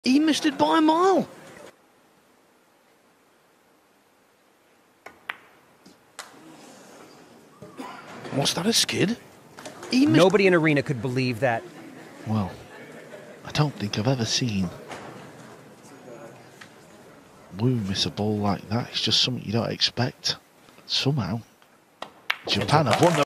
He missed it by a mile. Was that a skid? Nobody in arena could believe that. Well, I don't think I've ever seen Wu miss a ball like that. It's just something you don't expect. Somehow, Japan have won the